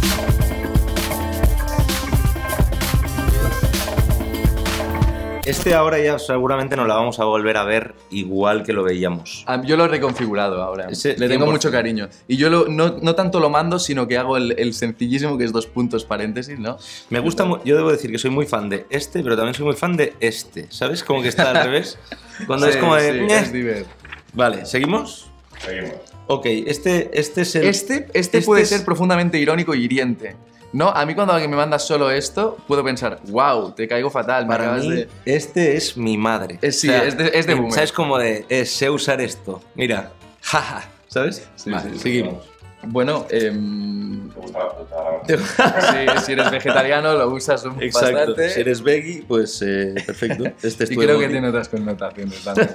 Este ahora ya seguramente nos la vamos a volver a ver igual que lo veíamos. Yo lo he reconfigurado ahora. Le tengo mucho cariño. Y yo no tanto lo mando, sino que hago el sencillísimo, que es 2 puntos paréntesis, ¿no? Me gusta, yo debo decir que soy muy fan de este, pero también soy muy fan de este. ¿Sabes? Como que está al revés. Cuando es como de... Sí, es divertido. Vale, ¿seguimos? Seguimos. Ok, este es el... Este puede ser profundamente irónico y hiriente. No, a mí cuando alguien me manda solo esto, puedo pensar, wow, te caigo fatal. Para mí, este es mi madre. Sí, es de boomer. ¿Sabes? Como de, sé usar esto. Mira, jaja, ¿sabes? Sí, vale, sí, seguimos. Bueno, ¿Te gusta la fruta? si eres vegetariano lo usas Exacto. bastante. Si eres veggie, pues perfecto. Este es y tu creo emoji. que tiene otras connotaciones también.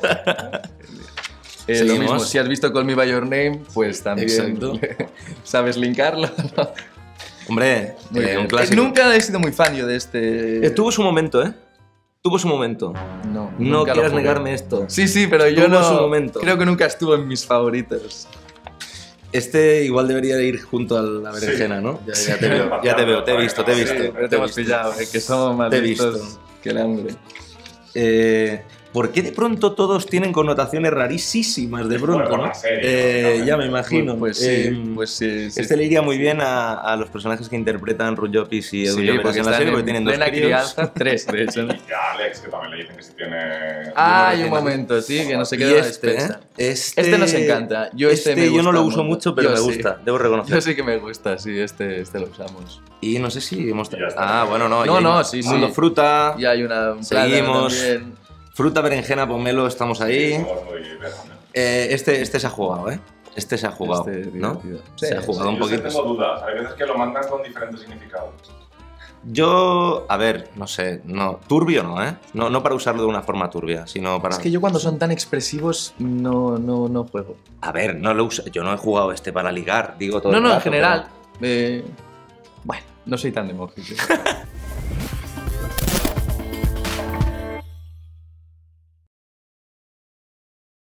Lo Seguimos. mismo, si has visto Call Me By Your Name, pues también Exacto. sabes linkarlo. Hombre, un clásico. Nunca he sido muy fan yo de este... Tuvo su momento, ¿eh? Tuvo su momento. No No quieras negarme esto. Sí, pero yo Tuvo no... su momento. Creo que nunca estuvo en mis favoritos. Este igual debería ir junto a la berenjena, ¿no? Ya te veo, te he visto. Sí, pero te hemos pillado, que somos más Te he listos visto. que el hambre. ¿Por qué de pronto todos tienen connotaciones rarísimas de pronto, Bueno, no? la serie, Ya me imagino. Pues sí. Este le iría muy bien a los personajes que interpretan Ruth Jopis y Edu Sí, Lloveras porque en la serie, porque tienen 2 plena críos. crianza, 3 de hecho. ¿no? Y a Alex, que también le dicen que si tiene... Hay un momento, sí, que no se Y queda este, despensa. este nos encanta. Yo yo no lo uso mucho, pero Yo me sí. gusta, debo reconocer. Yo sí que me gusta, sí, este lo usamos. Y no sé si hemos... Ya está. Ah, bueno, no. No, y hay sí. Mundo Fruta, Y hay un plátano Seguimos. también. fruta, berenjena, pomelo, estamos ahí. Somos muy vegano. Este se ha jugado, ¿eh? Este se ha jugado, ¿no? divertido. Se ha jugado un Yo sí poquito. tengo dudas. Hay veces que lo mandan con diferentes significados. Yo, a ver, no sé, no, turbio no, ¿eh? No para usarlo de una forma turbia, sino para... Es que yo cuando son tan expresivos no juego. A ver, no lo uso, yo no he jugado este para ligar, digo todo el En rato, general. Bueno, no soy tan de emojis.